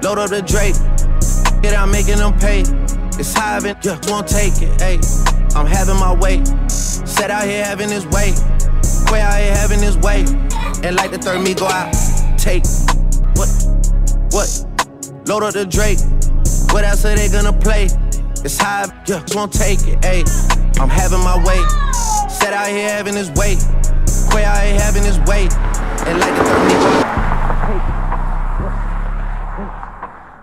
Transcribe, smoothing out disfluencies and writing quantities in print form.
Load up the Drake, get out making them pay. It's high, yeah, won't take it, ayy. I'm having my way. Set out here having his way. Quay out here having his way. And like the third me go out, take. What? Load up the Drake. What else are they gonna play? It's high, yeah, won't take it, ayy. I'm having my way. Set out here having his way. Quay out here having his way. And like the third me go out, take.